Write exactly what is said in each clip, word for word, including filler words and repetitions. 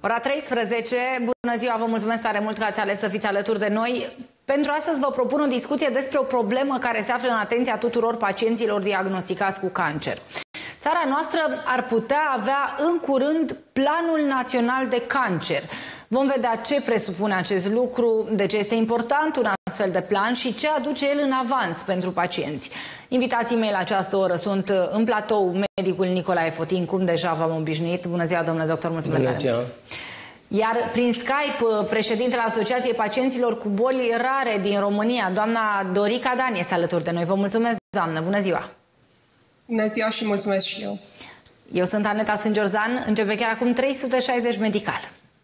Ora treisprezece, bună ziua, vă mulțumesc tare mult că ați ales să fiți alături de noi. Pentru astăzi vă propun o discuție despre o problemă care se află în atenția tuturor pacienților diagnosticați cu cancer. Țara noastră ar putea avea în curând Planul Național de Cancer. Vom vedea ce presupune acest lucru, de ce este important un astfel de plan și ce aduce el în avans pentru pacienți. Invitații mei la această oră sunt în platou medicul Nicolae Fotin, cum deja v-am obișnuit. Bună ziua, domnule doctor, mulțumesc. Bună ziua. Iar prin Skype, președintele Asociației Pacienților cu Boli Rare din România, doamna Dorica Dan, este alături de noi. Vă mulțumesc, doamnă. Bună ziua. Bună ziua și mulțumesc și eu. Eu sunt Aneta Sângeorzan. Începe chiar acum trei sute șaizeci medical.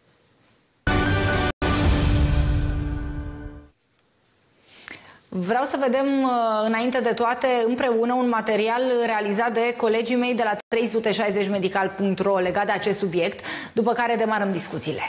Vreau să vedem, înainte de toate, împreună un material realizat de colegii mei de la trei sute șaizeci medical punct ro legat de acest subiect, după care demarăm discuțiile.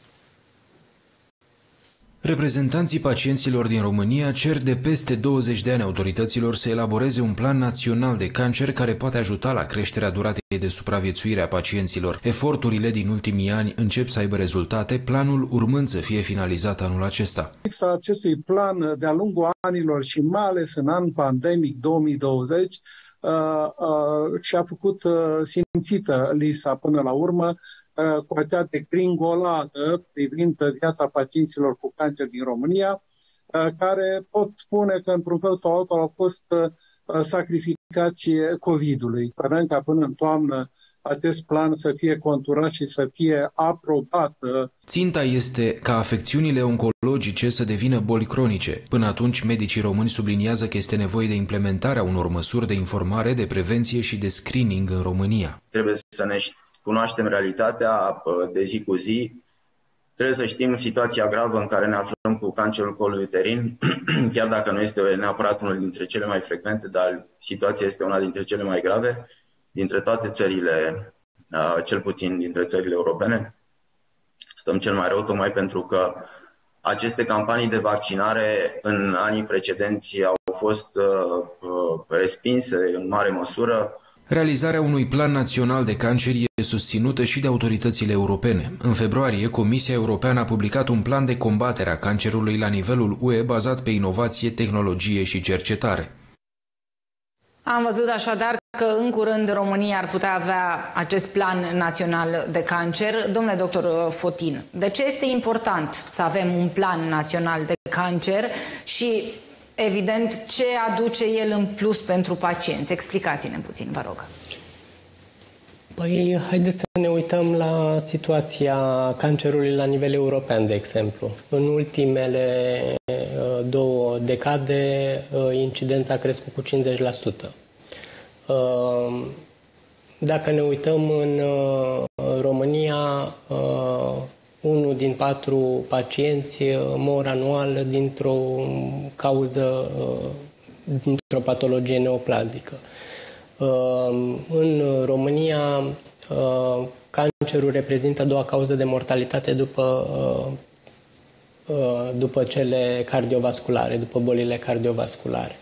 Reprezentanții pacienților din România cer de peste douăzeci de ani autorităților să elaboreze un plan național de cancer care poate ajuta la creșterea duratei de supraviețuire a pacienților. Eforturile din ultimii ani încep să aibă rezultate, planul urmând să fie finalizat anul acesta. Lipsa acestui plan de-a lungul anilor și mai ales în an pandemic două mii douăzeci uh, uh, și-a făcut uh, simțită lipsa până la urmă, cu acea degringoladă privind viața pacienților cu cancer din România, care pot spune că într-un fel sau altul au fost sacrificați COVID-ului. Sperăm ca până în toamnă acest plan să fie conturat și să fie aprobat. Ținta este ca afecțiunile oncologice să devină boli cronice. Până atunci, medicii români subliniază că este nevoie de implementarea unor măsuri de informare, de prevenție și de screening în România. Trebuie să ne cunoaștem realitatea de zi cu zi, trebuie să știm situația gravă în care ne aflăm cu cancerul colului uterin, chiar dacă nu este neapărat unul dintre cele mai frecvente, dar situația este una dintre cele mai grave dintre toate țările, cel puțin dintre țările europene. Stăm cel mai rău tocmai pentru că aceste campanii de vaccinare în anii precedenți au fost respinse în mare măsură. Realizarea unui plan național de cancer este susținută și de autoritățile europene. În februarie, Comisia Europeană a publicat un plan de combatere a cancerului la nivelul U E bazat pe inovație, tehnologie și cercetare. Am văzut așadar că în curând România ar putea avea acest plan național de cancer. Domnule doctor Fotin, de ce este important să avem un plan național de cancer și, evident, ce aduce el în plus pentru pacienți? Explicați-ne puțin, vă rog. Păi, haideți să ne uităm la situația cancerului la nivel european, de exemplu. În ultimele două decade, incidența a crescut cu cincizeci la sută. Dacă ne uităm în România, unul din patru pacienți mor anual dintr-o cauză, dintr-o patologie neoplazică. În România, cancerul reprezintă a doua cauză de mortalitate după, după cele cardiovasculare, după bolile cardiovasculare.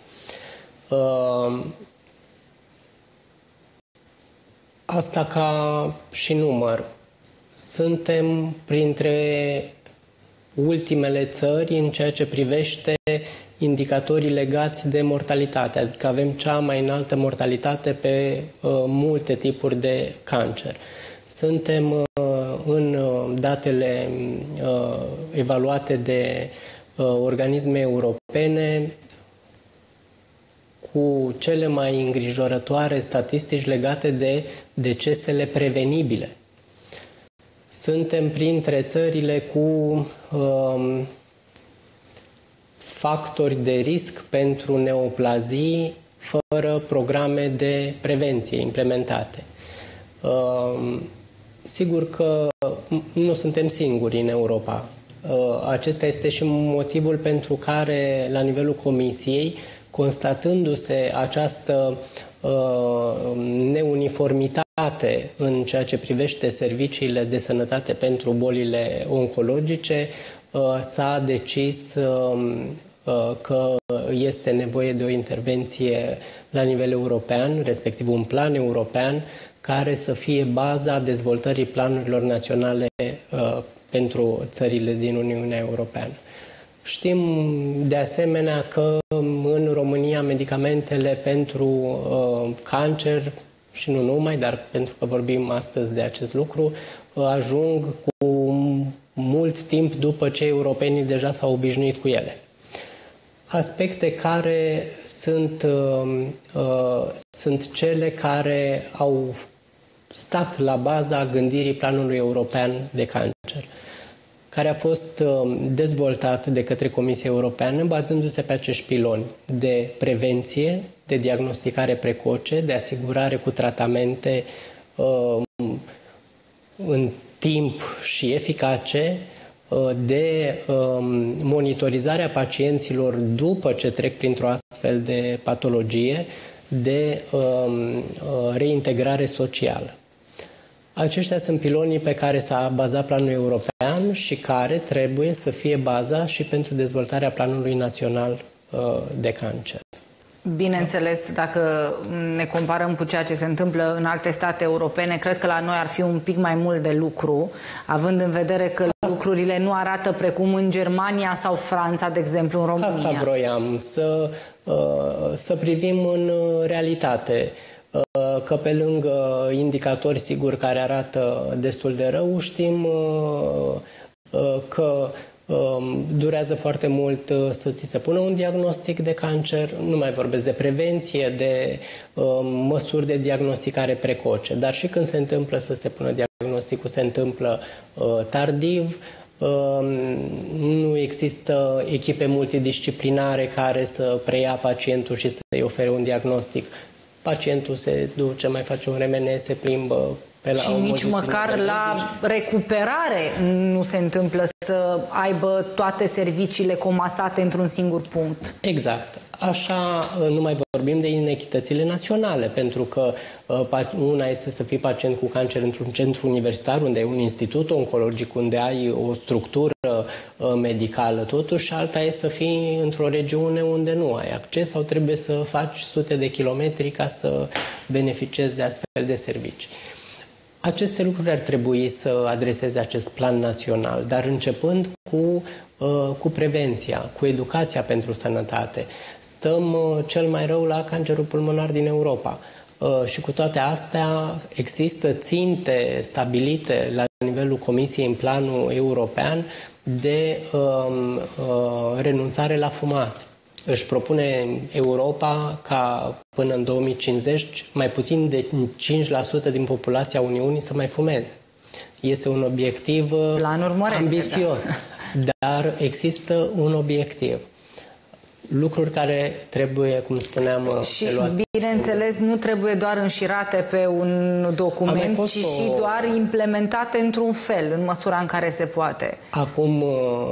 Asta ca și număr. Suntem printre ultimele țări în ceea ce privește indicatorii legați de mortalitate, adică avem cea mai înaltă mortalitate pe uh, multe tipuri de cancer. Suntem uh, în uh, datele uh, evaluate de uh, organisme europene cu cele mai îngrijorătoare statistici legate de decesele prevenibile. Suntem printre țările cu uh, factori de risc pentru neoplazii fără programe de prevenție implementate. Uh, sigur că nu suntem singuri în Europa. Uh, acesta este și motivul pentru care, la nivelul Comisiei, constatându-se această uh, neuniformitate în ceea ce privește serviciile de sănătate pentru bolile oncologice, uh, s-a decis uh, că este nevoie de o intervenție la nivel european, respectiv un plan european, care să fie baza dezvoltării planurilor naționale uh, pentru țările din Uniunea Europeană. Știm de asemenea că în România medicamentele pentru uh, cancer și nu numai, dar pentru că vorbim astăzi de acest lucru, uh, ajung cu mult timp după ce europenii deja s-au obișnuit cu ele. Aspecte care sunt, uh, uh, sunt cele care au stat la baza gândirii planului european de cancer, care a fost uh, dezvoltat de către Comisia Europeană bazându-se pe acești piloni de prevenție, de diagnosticare precoce, de asigurare cu tratamente uh, în timp și eficace, de monitorizarea pacienților după ce trec printr-o astfel de patologie, de reintegrare socială. Aceștia sunt pilonii pe care s-a bazat planul european și care trebuie să fie baza și pentru dezvoltarea planului național de cancer. Bineînțeles, dacă ne comparăm cu ceea ce se întâmplă în alte state europene, cred că la noi ar fi un pic mai mult de lucru, având în vedere că lucrurile nu arată precum în Germania sau Franța, de exemplu, în România. Asta vroiam, să, să privim în realitate. Că pe lângă indicatori, sigur, care arată destul de rău, știm că durează foarte mult să ți se pună un diagnostic de cancer, nu mai vorbesc de prevenție, de măsuri de diagnosticare precoce, dar și când se întâmplă să se pună diagnosticul, se întâmplă tardiv, nu există echipe multidisciplinare care să preia pacientul și să-i ofere un diagnostic. Pacientul se duce, mai face un R M N, se plimbă pe la și nici măcar la recuperare nu se întâmplă să aibă toate serviciile comasate într-un singur punct. Exact. Așa nu mai vorbim de inechitățile naționale, pentru că una este să fii pacient cu cancer într-un centru universitar, unde ai un institut oncologic, unde ai o structură medicală, totuși, și alta este să fii într-o regiune unde nu ai acces sau trebuie să faci sute de kilometri ca să beneficiezi de astfel de servicii. Aceste lucruri ar trebui să adreseze acest plan național, dar începând cu, cu prevenția, cu educația pentru sănătate. Stăm cel mai rău la cancerul pulmonar din Europa. Și cu toate astea există ținte stabilite la nivelul Comisiei în planul european de um, uh, renunțare la fumat. Își propune Europa ca până în două mii cincizeci mai puțin de cinci la sută din populația Uniunii să mai fumeze. Este un obiectiv ambițios, da. Dar există un obiectiv. Lucruri care trebuie, cum spuneam, și bineînțeles nu trebuie doar înșirate pe un document, ci o... și doar implementate într-un fel, în măsura în care se poate. Acum,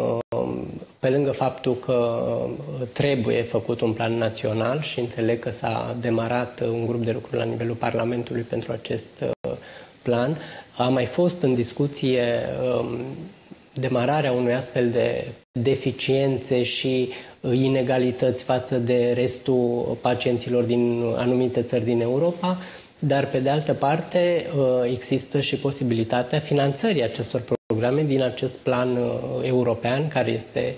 pe lângă faptul că trebuie făcut un plan național și înțeleg că s-a demarat un grup de lucru la nivelul Parlamentului pentru acest plan, a mai fost în discuție demararea unui astfel de deficiențe și inegalități față de restul pacienților din anumite țări din Europa, dar pe de altă parte există și posibilitatea finanțării acestor programe din acest plan european care este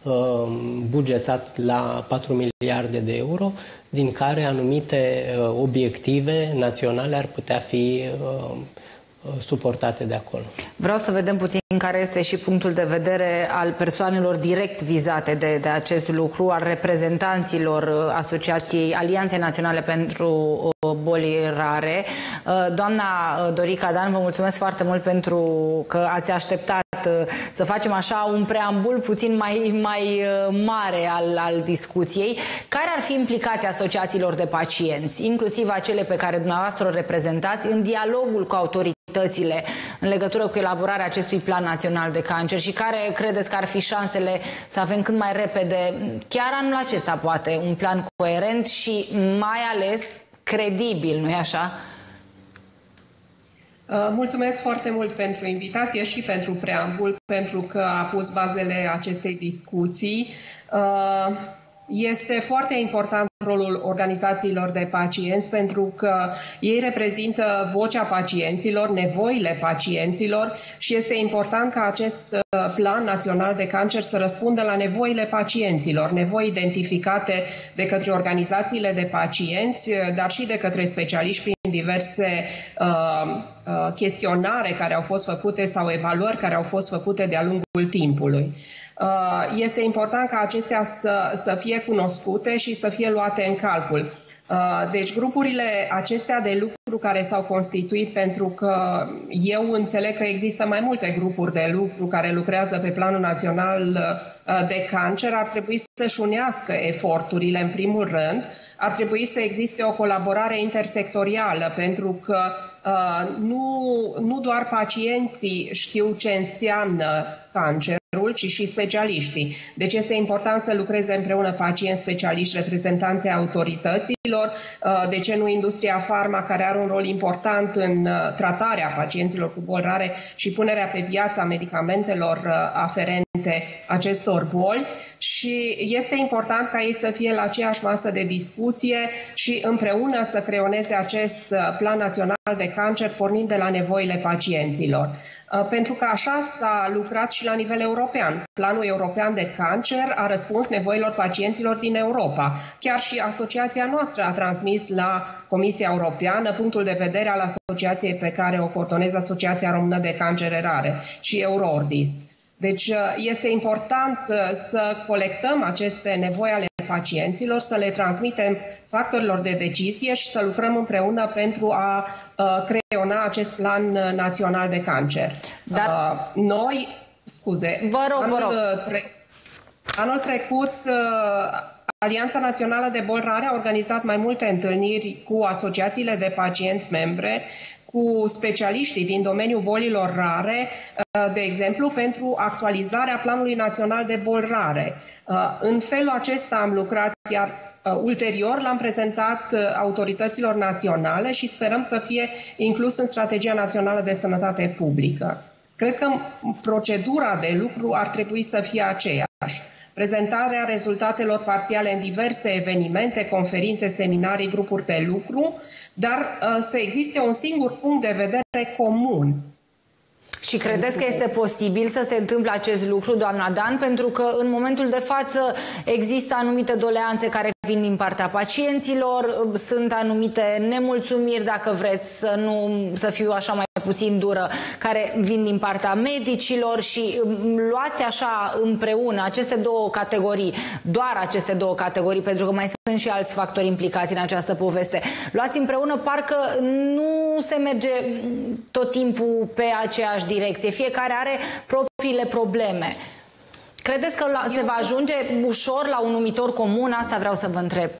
bugetat la patru miliarde de euro, din care anumite obiective naționale ar putea fi suportate de acolo. Vreau să vedem puțin care este și punctul de vedere al persoanelor direct vizate de, de acest lucru, al reprezentanților Asociației Alianței Naționale pentru Boli Rare. Doamna Dorica Dan, vă mulțumesc foarte mult pentru că ați așteptat să facem așa un preambul puțin mai, mai mare al, al discuției. Care ar fi implicația asociațiilor de pacienți, inclusiv acele pe care dumneavoastră o reprezentați, în dialogul cu autoritățile în legătură cu elaborarea acestui plan național de cancer și care credeți că ar fi șansele să avem cât mai repede, chiar anul acesta poate, un plan coerent și mai ales credibil, nu-i așa? Mulțumesc foarte mult pentru invitație și pentru preambul, pentru că a pus bazele acestei discuții. Este foarte important rolul organizațiilor de pacienți, pentru că ei reprezintă vocea pacienților, nevoile pacienților și este important ca acest plan național de cancer să răspundă la nevoile pacienților, nevoi identificate de către organizațiile de pacienți, dar și de către specialiști prin diverse uh, uh, chestionare care au fost făcute sau evaluări care au fost făcute de-a lungul timpului. Este important ca acestea să, să fie cunoscute și să fie luate în calcul. Deci grupurile acestea de lucru care s-au constituit, pentru că eu înțeleg că există mai multe grupuri de lucru care lucrează pe planul național de cancer, ar trebui să-și unească eforturile în primul rând, ar trebui să existe o colaborare intersectorială, pentru că uh, nu, nu doar pacienții știu ce înseamnă cancer, ci și specialiștii. Deci este important să lucreze împreună pacienți, specialiști, reprezentanții autorităților, de ce nu industria farma, care are un rol important în tratarea pacienților cu boli rare și punerea pe piață a medicamentelor aferente acestor boli. Și este important ca ei să fie la aceeași masă de discuție și împreună să creioneze acest plan național de cancer, pornind de la nevoile pacienților. Pentru că așa s-a lucrat și la nivel european. Planul european de cancer a răspuns nevoilor pacienților din Europa. Chiar și asociația noastră a transmis la Comisia Europeană punctul de vedere al asociației pe care o coordonez, Asociația Română de Cancere Rare și Euroordis. Deci este important să colectăm aceste nevoi ale pacienților, să le transmitem factorilor de decizie și să lucrăm împreună pentru a creiona acest plan național de cancer. Dar noi, scuze, vă rog, anul, vă rog. Tre anul trecut Alianța Națională de Boli Rare a organizat mai multe întâlniri cu asociațiile de pacienți membre, cu specialiștii din domeniul bolilor rare, de exemplu, pentru actualizarea Planului Național de Boli Rare. În felul acesta am lucrat, iar ulterior l-am prezentat autorităților naționale și sperăm să fie inclus în Strategia Națională de Sănătate Publică. Cred că procedura de lucru ar trebui să fie aceeași. Prezentarea rezultatelor parțiale în diverse evenimente, conferințe, seminarii, grupuri de lucru, dar uh, să existe un singur punct de vedere comun. Și credeți că este posibil să se întâmple acest lucru, doamna Dan? Pentru că în momentul de față există anumite doleanțe care vin din partea pacienților, sunt anumite nemulțumiri, dacă vreți să, nu, să fiu așa mai puțin dură, care vin din partea medicilor și luați așa împreună aceste două categorii, doar aceste două categorii, pentru că mai sunt și alți factori implicați în această poveste. Luați împreună, parcă nu se merge tot timpul pe aceeași direcție. Fiecare are propriile probleme. Credeți că la, se va ajunge ușor la un numitor comun? Asta vreau să vă întreb.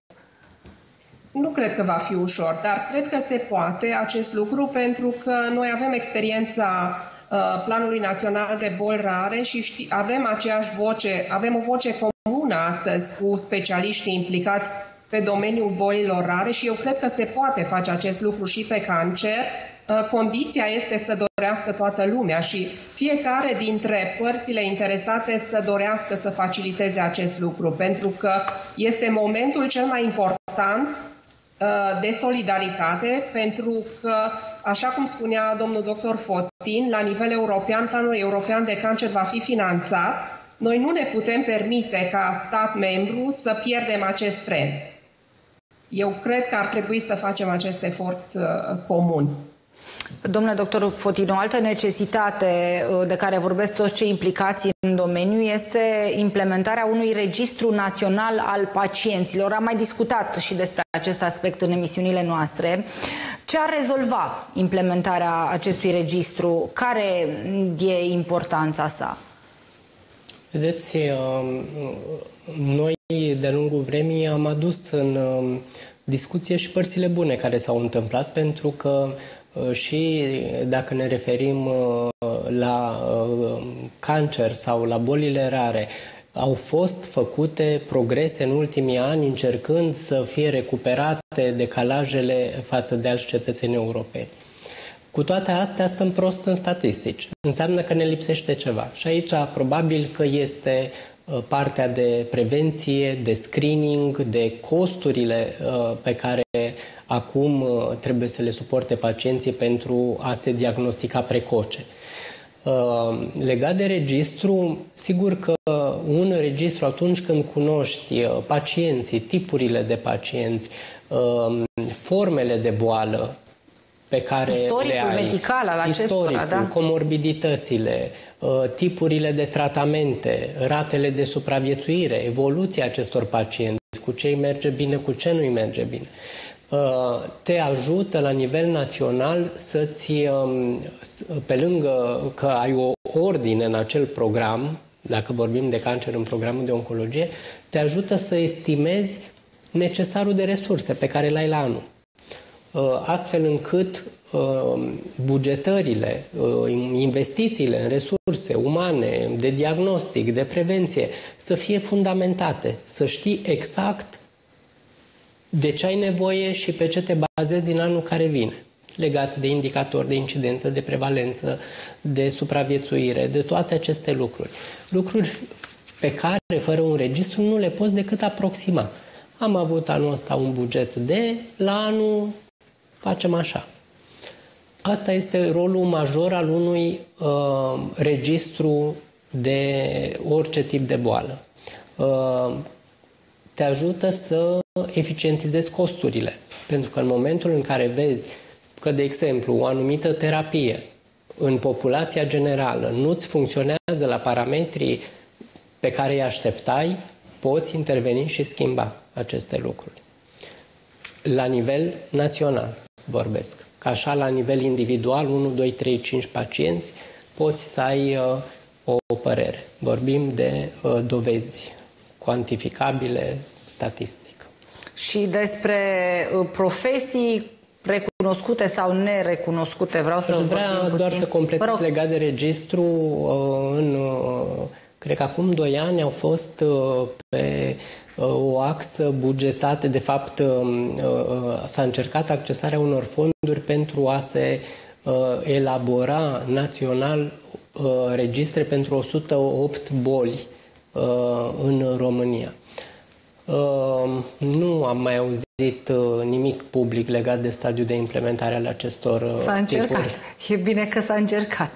Nu cred că va fi ușor, dar cred că se poate acest lucru, pentru că noi avem experiența uh, Planului Național de Boli Rare și ști, avem aceeași voce, avem o voce comună astăzi cu specialiștii implicați pe domeniul bolilor rare și eu cred că se poate face acest lucru și pe cancer. Condiția este să dorească toată lumea și fiecare dintre părțile interesate să dorească să faciliteze acest lucru, pentru că este momentul cel mai important de solidaritate, pentru că, așa cum spunea domnul doctor Fotin, la nivel european, Planul European de Cancer va fi finanțat. Noi nu ne putem permite ca stat membru să pierdem acest tren. Eu cred că ar trebui să facem acest efort uh, comun. Domnule doctor Fotin, o altă necesitate de care vorbesc toți cei implicați în domeniu este implementarea unui registru național al pacienților. Am mai discutat și despre acest aspect în emisiunile noastre. Ce ar rezolva implementarea acestui registru? Care e importanța sa? Vedeți, noi de-a lungul vremii am adus în discuție și părțile bune care s-au întâmplat, pentru că și dacă ne referim la cancer sau la bolile rare, au fost făcute progrese în ultimii ani încercând să fie recuperate decalajele față de alți cetățeni europeni. Cu toate astea stăm prost în statistici. Înseamnă că ne lipsește ceva. Și aici probabil că este partea de prevenție, de screening, de costurile pe care acum trebuie să le suporte pacienții pentru a se diagnostica precoce. Legat de registru, sigur că un registru, atunci când cunoști pacienții, tipurile de pacienți, formele de boală pe care istoricul le ai, medical al acestora, istoricul, da? comorbiditățile, tipurile de tratamente, ratele de supraviețuire, evoluția acestor pacienți, cu ce îi merge bine, cu ce nu îi merge bine, te ajută la nivel național să-ți, pe lângă că ai o ordine în acel program, dacă vorbim de cancer în programul de oncologie, te ajută să estimezi necesarul de resurse pe care le ai la anul. Astfel încât bugetările, investițiile în resurse umane, de diagnostic, de prevenție, să fie fundamentate, să știi exact de ce ai nevoie și pe ce te bazezi în anul care vine, legat de indicatori de incidență, de prevalență, de supraviețuire, de toate aceste lucruri. Lucruri pe care, fără un registru, nu le poți decât aproxima. Am avut anul ăsta un buget de, la anul facem așa. Asta este rolul major al unui uh, registru de orice tip de boală. Uh, te ajută să eficientizezi costurile. Pentru că în momentul în care vezi că, de exemplu, o anumită terapie în populația generală nu-ți funcționează la parametrii pe care îi așteptai, poți interveni și schimba aceste lucruri. La nivel național vorbesc. Că așa, la nivel individual, unu, doi, trei, cinci pacienți, poți să ai uh, o părere. Vorbim de uh, dovezi cuantificabile, statistic. Și despre uh, profesii recunoscute sau nerecunoscute, vreau să... Aș vrea doar să completez legat de registru. Uh, în, uh, cred că acum doi ani au fost uh, pe o axă bugetată, de fapt s-a încercat accesarea unor fonduri pentru a se elabora național registre pentru o sută opt boli în România. Nu am mai auzit nimic public legat de stadiul de implementare al acestor S-a încercat. tipuri. E bine că s-a încercat.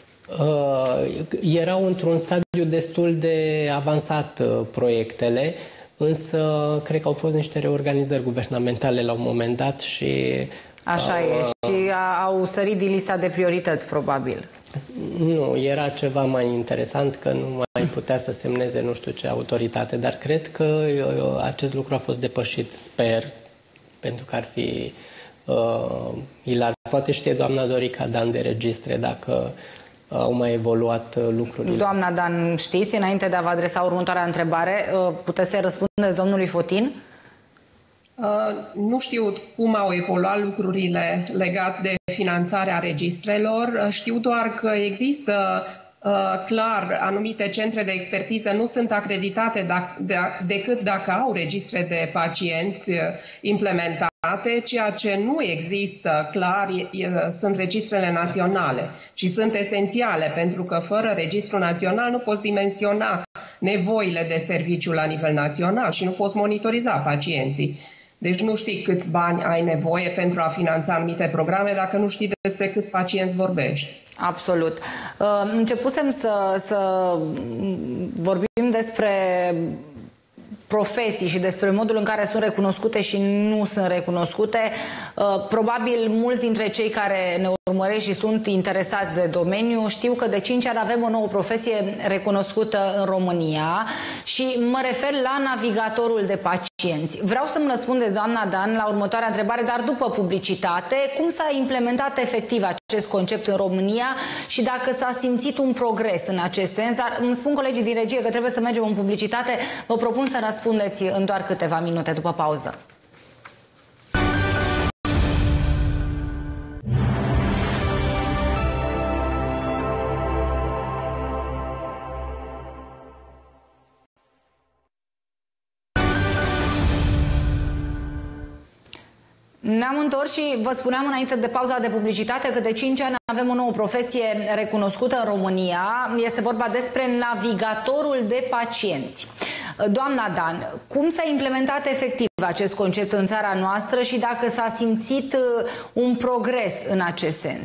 Erau într-un stadiu destul de avansat proiectele, însă cred că au fost niște reorganizări guvernamentale la un moment dat și... Așa uh, e. Și au sărit din lista de priorități, probabil. Nu, era ceva mai interesant, că nu mai putea să semneze nu știu ce autoritate, dar cred că uh, acest lucru a fost depășit, sper, pentru că ar fi uh, ilar. Poate știe doamna Dorica Dan de registre dacă au mai evoluat lucrurile. Doamna Dan, știți, înainte de a vă adresa următoarea întrebare, puteți să răspundeți domnului Fotin? Uh, nu știu cum au evoluat lucrurile legate de finanțarea registrelor. Știu doar că există uh, clar anumite centre de expertiză nu sunt acreditate dacă, de, decât dacă au registre de pacienți uh, implementate. Ceea ce nu există clar e, e, sunt registrele naționale și sunt esențiale, pentru că fără registru național nu poți dimensiona nevoile de serviciu la nivel național și nu poți monitoriza pacienții. Deci nu știi câți bani ai nevoie pentru a finanța anumite programe dacă nu știi despre câți pacienți vorbești. Absolut. Începusem să, să vorbim despre profesii și despre modul în care sunt recunoscute și nu sunt recunoscute. Probabil mulți dintre cei care ne urmăresc și sunt interesați de domeniu știu că de cinci ani avem o nouă profesie recunoscută în România și mă refer la navigatorul de pacienți. Vreau să-mi răspundeți, doamna Dan, la următoarea întrebare, dar după publicitate, cum s-a implementat efectiv acest concept în România și dacă s-a simțit un progres în acest sens, dar îmi spun colegii din regie că trebuie să mergem în publicitate. Vă propun să răspundeți în doar câteva minute după pauză. Ne-am întors și vă spuneam înainte de pauza de publicitate că de cinci ani avem o nouă profesie recunoscută în România. Este vorba despre navigatorul de pacienți. Doamna Dan, cum s-a implementat efectiv acest concept în țara noastră și dacă s-a simțit un progres în acest sens?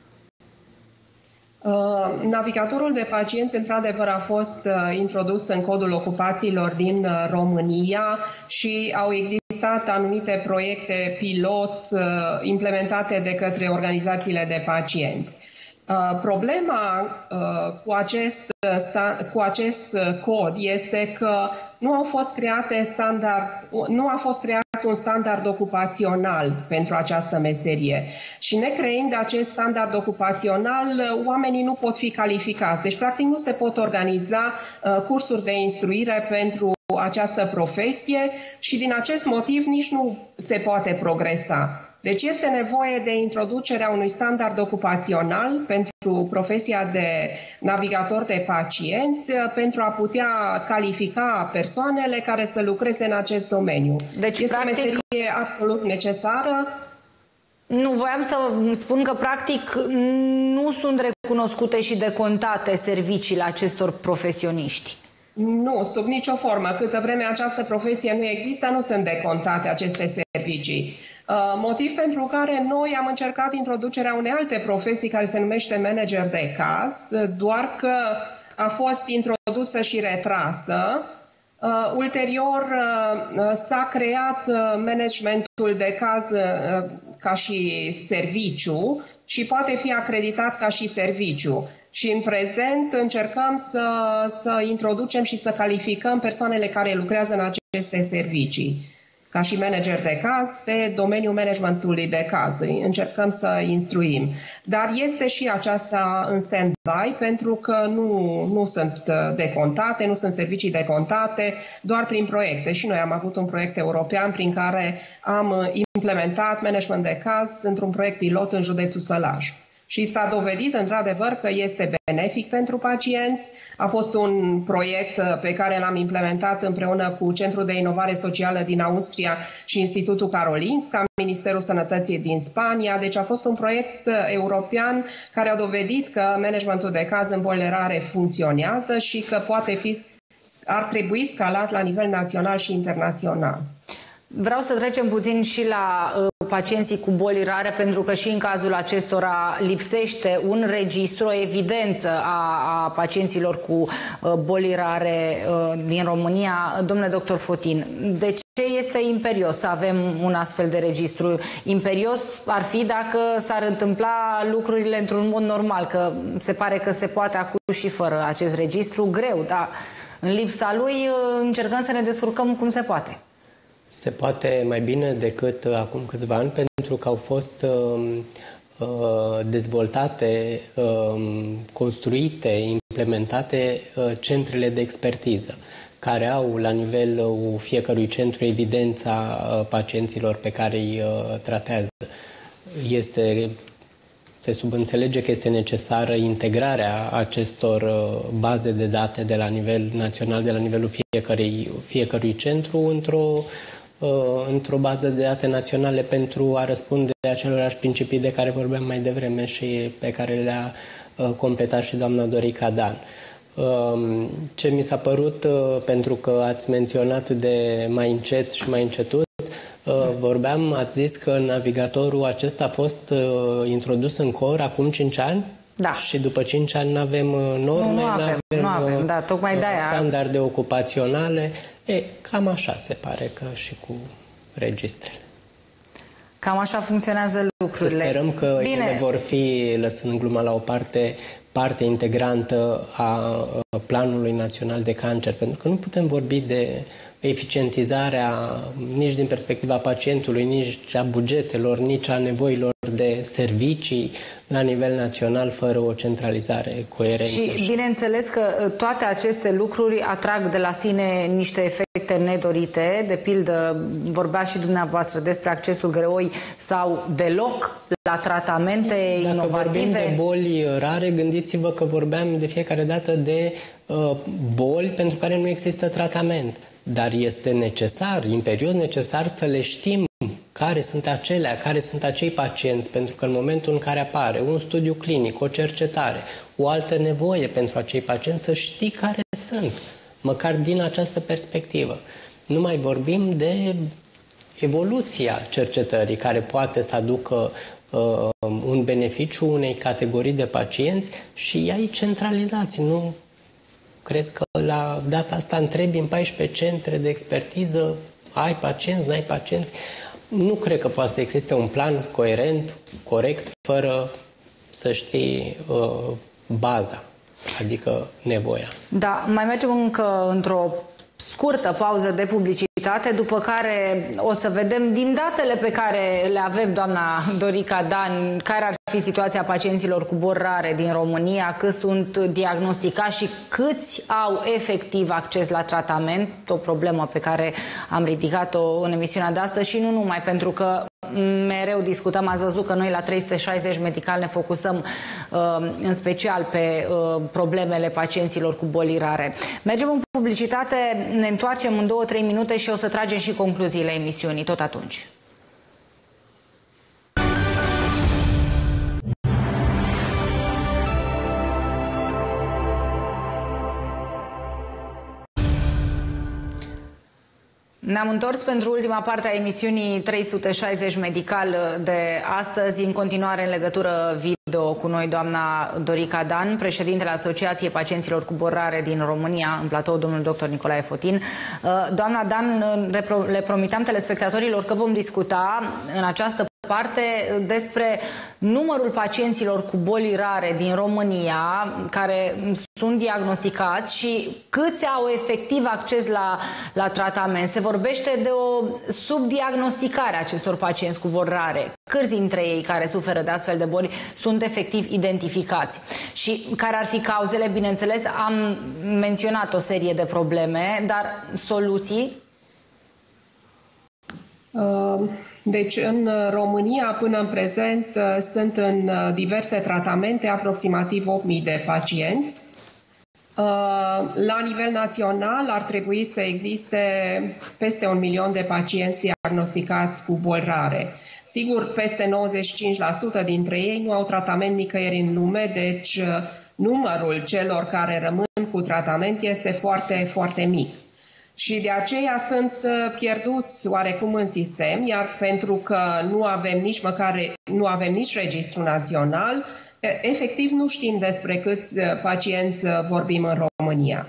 Uh, navigatorul de pacienți, într-adevăr, a fost uh, introdus în codul ocupațiilor din uh, România și au existat anumite proiecte pilot uh, implementate de către organizațiile de pacienți. Uh, problema uh, cu, acest, uh, cu acest uh, cod este că nu au fost create standard, nu a fost creat un standard ocupațional pentru această meserie. Și necreând acest standard ocupațional, oamenii nu pot fi calificați. Deci, practic, nu se pot organiza uh, cursuri de instruire pentru această profesie și din acest motiv nici nu se poate progresa. Deci este nevoie de introducerea unui standard ocupațional pentru profesia de navigator de pacienți pentru a putea califica persoanele care să lucreze în acest domeniu. Deci, este practic, o meserie absolut necesară. Nu, voiam să spun că practic nu sunt recunoscute și decontate serviciile acestor profesioniști. Nu, sub nicio formă. Câtă vreme această profesie nu există, nu sunt decontate aceste servicii. Motiv pentru care noi am încercat introducerea unei alte profesii care se numește manager de caz, doar că a fost introdusă și retrasă. Ulterior s-a creat managementul de caz ca și serviciu și poate fi acreditat ca și serviciu. Și în prezent încercăm să, să introducem și să calificăm persoanele care lucrează în aceste servicii, ca și manager de caz, pe domeniul managementului de caz. Încercăm să instruim. Dar este și aceasta în stand-by, pentru că nu, nu sunt decontate, nu sunt servicii decontate, doar prin proiecte. Și noi am avut un proiect european prin care am implementat management de caz într-un proiect pilot în județul Sălaj. Și s-a dovedit, într-adevăr, că este benefic pentru pacienți. A fost un proiect pe care l-am implementat împreună cu Centrul de Inovare Socială din Austria și Institutul Karolinska, Ministerul Sănătății din Spania. Deci a fost un proiect european care a dovedit că managementul de caz în bolile rare funcționează și că poate fi, ar trebui scalat la nivel național și internațional. Vreau să trecem puțin și la uh, pacienții cu boli rare, pentru că și în cazul acestora lipsește un registru, o evidență a, a pacienților cu uh, boli rare uh, din România. Domnule doctor Fotin, de ce este imperios să avem un astfel de registru? Imperios ar fi dacă s-ar întâmpla lucrurile într-un mod normal, că se pare că se poate acum și fără acest registru, greu, dar în lipsa lui uh, încercăm să ne descurcăm cum se poate. Se poate mai bine decât acum câțiva ani, pentru că au fost uh, dezvoltate, uh, construite, implementate uh, centrele de expertiză, care au la nivelul fiecărui centru evidența uh, pacienților pe care îi uh, tratează. Este, se subînțelege că este necesară integrarea acestor uh, baze de date de la nivel național, de la nivelul fiecărui, fiecărui centru, într-o într-o bază de date naționale pentru a răspunde acelorași principii de care vorbeam mai devreme și pe care le-a completat și doamna Dorica Dan. Ce mi s-a părut, pentru că ați menționat de mai încet și mai încetuți, vorbeam, ați zis că navigatorul acesta a fost introdus în cor acum cinci ani? Da. Și după cinci ani nu avem norme, nu avem, nu avem, da, tocmai de-aia. Standarde ocupaționale. E, cam așa se pare că și cu registrele. Cam așa funcționează lucrurile. Să sperăm că Bine. ele vor fi, lăsând gluma la o parte, parte integrantă a Planului Național de Cancer, pentru că nu putem vorbi de eficientizarea nici din perspectiva pacientului, nici a bugetelor, nici a nevoilor de servicii la nivel național fără o centralizare coerentă. Și bineînțeles că toate aceste lucruri atrag de la sine niște efecte nedorite. De pildă, vorbeați și dumneavoastră despre accesul greoi sau deloc la tratamente Dacă inovative. Dacă vorbim de boli rare, gândiți-vă că vorbeam de fiecare dată de uh, boli pentru care nu există tratament. Dar este necesar, imperios necesar să le știm care sunt acelea, care sunt acei pacienți, pentru că în momentul în care apare un studiu clinic, o cercetare, o altă nevoie pentru acei pacienți, să știi care sunt, măcar din această perspectivă. Nu mai vorbim de evoluția cercetării, care poate să aducă uh, un beneficiu unei categorii de pacienți și ai centralizați. Nu cred că la data asta întrebi în paisprezece centre de expertiză, ai pacienți, n-ai pacienți. Nu cred că poate să existe un plan coerent, corect, fără să știi uh, baza, adică nevoia. Da, mai mergem încă într-o scurtă pauză de publicitate, după care o să vedem din datele pe care le avem, doamna Dorica Dan, care ar fi situația pacienților cu boli rare din România, cât sunt diagnosticați și câți au efectiv acces la tratament, o problemă pe care am ridicat-o în emisiunea de astăzi și nu numai, pentru că mereu discutăm, ați văzut că noi la trei sute șaizeci medical ne focusăm uh, în special pe uh, problemele pacienților cu boli rare. Mergem în publicitate, ne întoarcem în două trei minute și o să tragem și concluziile emisiunii tot atunci. Ne-am întors pentru ultima parte a emisiunii trei sute șaizeci Medical de astăzi, în continuare în legătură video cu noi doamna Dorica Dan, președintele Asociației Pacienților cu Boli Rare din România, în platou domnul doctor Nicolae Fotin. Doamna Dan, le promiteam telespectatorilor că vom discuta în această parte despre numărul pacienților cu boli rare din România care sunt diagnosticați și câți au efectiv acces la, la tratament. Se vorbește de o subdiagnosticare a acestor pacienți cu boli rare. Câți dintre ei care suferă de astfel de boli sunt efectiv identificați? Și care ar fi cauzele? Bineînțeles, am menționat o serie de probleme, dar soluții? Uh... Deci în România până în prezent sunt în diverse tratamente aproximativ opt mii de pacienți. La nivel național ar trebui să existe peste un milion de pacienți diagnosticați cu boli rare. Sigur, peste nouăzeci și cinci la sută dintre ei nu au tratament nicăieri în lume, deci numărul celor care rămân cu tratament este foarte, foarte mic. Și de aceea sunt pierduți oarecum în sistem, iar pentru că nu avem nici măcar nu avem nici registru național, efectiv nu știm despre câți pacienți vorbim în România.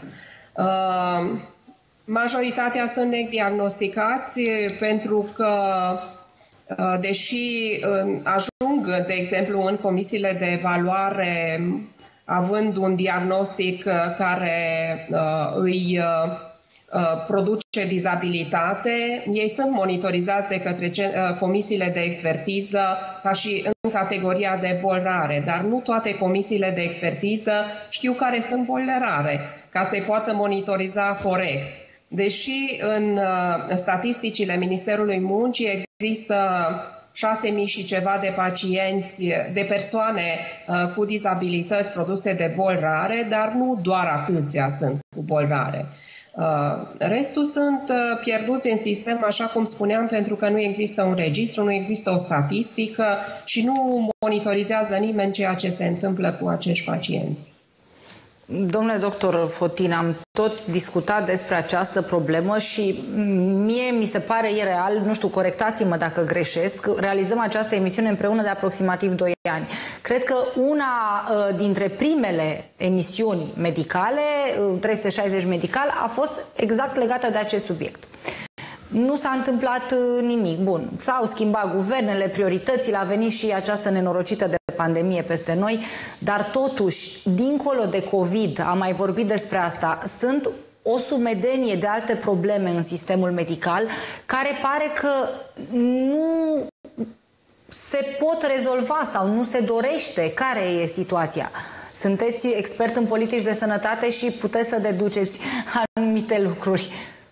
Majoritatea sunt nediagnosticați pentru că, deși ajung, de exemplu, în comisiile de evaluare, având un diagnostic care îi produce dizabilitate, ei sunt monitorizați de către comisiile de expertiză ca și în categoria de boli rare, dar nu toate comisiile de expertiză știu care sunt bolile rare, ca să-i poată monitoriza corect. Deși în statisticile Ministerului Muncii există șase mii și ceva de pacienți, de persoane cu dizabilități produse de boli rare, dar nu doar atâția sunt cu boli rare. Restul sunt pierduți în sistem, așa cum spuneam, pentru că nu există un registru, nu există o statistică și nu monitorizează nimeni ceea ce se întâmplă cu acești pacienți. Domnule doctor Fotin, am tot discutat despre această problemă și mie mi se pare ireal, nu știu, corectați-mă dacă greșesc, realizăm această emisiune împreună de aproximativ doi ani. Cred că una dintre primele emisiuni medicale, trei sute șaizeci Medical, a fost exact legată de acest subiect. Nu s-a întâmplat nimic. Bun, s-au schimbat guvernele, prioritățile, a venit și această nenorocită de pandemie peste noi, dar totuși, dincolo de COVID, am mai vorbit despre asta, sunt o sumedenie de alte probleme în sistemul medical care pare că nu se pot rezolva sau nu se dorește. Care e situația? Sunteți expert în politici de sănătate și puteți să deduceți anumite lucruri.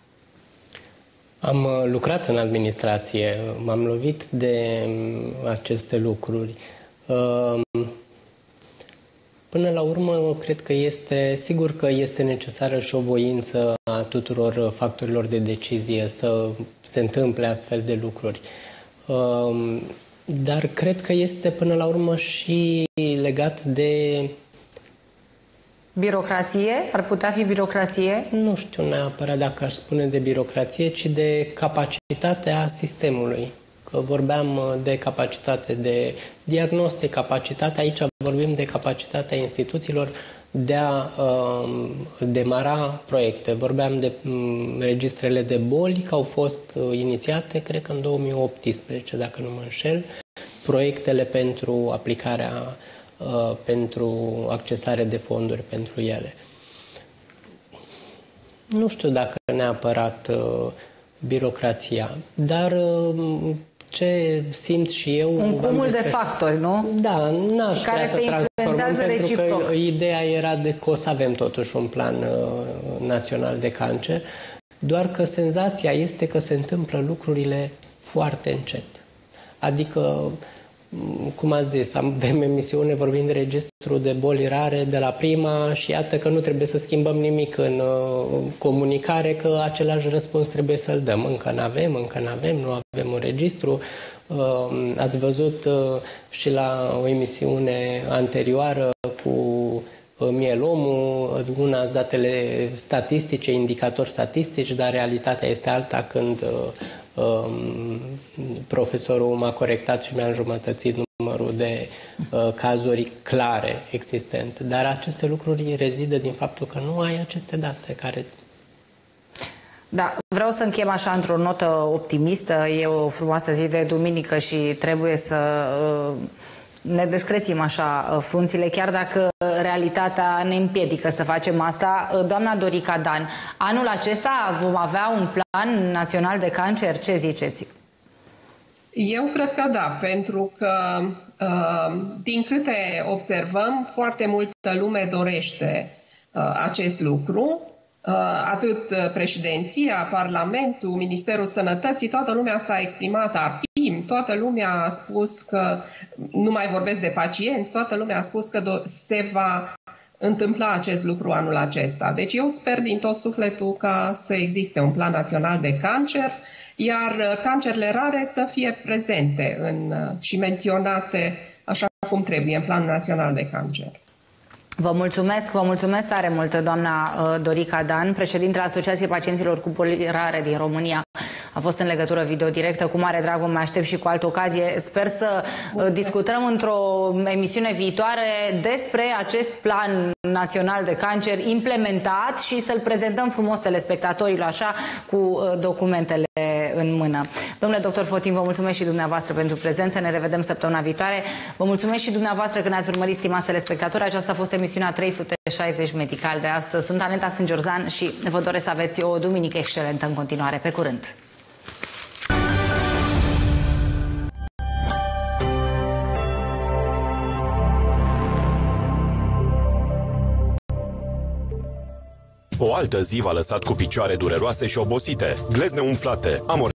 Am lucrat în administrație, m-am lovit de aceste lucruri. Până la urmă, cred că este, sigur că este necesară și o voință a tuturor factorilor de decizie să se întâmple astfel de lucruri. Dar cred că este până la urmă și legat de... Birocrație? Ar putea fi birocrație? Nu știu neapărat dacă aș spune de birocrație, ci de capacitatea sistemului. Că vorbeam de capacitate de diagnostic, capacitate, aici vorbim de capacitatea instituțiilor de a uh, demara proiecte. Vorbeam de um, registrele de boli, că au fost uh, inițiate, cred că în două mii optsprezece, dacă nu mă înșel, proiectele pentru aplicarea, uh, pentru accesare de fonduri pentru ele. Nu știu dacă neapărat uh, birocrația, dar uh, ce simt și eu... Un cumul despre... de factori, nu? Da, n-aș vrea să transformăm, pentru reciproc. Că ideea era de că o să avem totuși un plan uh, național de cancer, doar că senzația este că se întâmplă lucrurile foarte încet. Adică, cum ați zis, avem emisiune vorbind de registru de boli rare de la prima și iată că nu trebuie să schimbăm nimic în uh, comunicare, că același răspuns trebuie să-l dăm. Încă n-avem, încă n-avem, nu avem un registru. Uh, ați văzut uh, și la o emisiune anterioară cu uh, mielomul, una ați datele statistice, indicatori statistici, dar realitatea este alta când uh, uh, profesorul m-a corectat și mi-a înjumătățit numărul de uh, cazuri clare existente. Dar aceste lucruri rezidă din faptul că nu ai aceste date care... Da, vreau să închem așa într-o notă optimistă. E o frumoasă zi de duminică și trebuie să uh, ne descrețim așa frunțile, chiar dacă realitatea ne împiedică să facem asta. Doamna Dorica Dan, anul acesta vom avea un plan național de cancer? Ce ziceți? Eu cred că da, pentru că din câte observăm, foarte multă lume dorește acest lucru. Atât președinția, Parlamentul, Ministerul Sănătății, toată lumea s-a exprimat, A P I M, toată lumea a spus că, nu mai vorbesc de pacienți, toată lumea a spus că se va întâmpla acest lucru anul acesta. Deci eu sper din tot sufletul ca să existe un plan național de cancer, iar cancerele rare să fie prezente în, și menționate așa cum trebuie în planul național de cancer. Vă mulțumesc, vă mulțumesc tare mult, doamna Dorica Dan, președintele Asociației Pacienților cu Boli Rare din România. A fost în legătură video directă, cu mare drag mă aștept și cu altă ocazie. Sper să mulțumesc. discutăm într-o emisiune viitoare despre acest plan național de cancer implementat și să-l prezentăm frumos telespectatorilor așa, cu documentele în mână. Domnule doctor Fotin, vă mulțumesc și dumneavoastră pentru prezență. Ne revedem săptămâna viitoare. Vă mulțumesc și dumneavoastră că ne-ați urmărit, stimați telespectatori. Aceasta a fost emisiunea trei sute șaizeci Medical de astăzi. Sunt Aneta Sângeorzan și vă doresc să aveți o duminică excelentă în continuare. Pe curând! O altă zi v-a lăsat cu picioare dureroase și obosite, glezne umflate, amorțite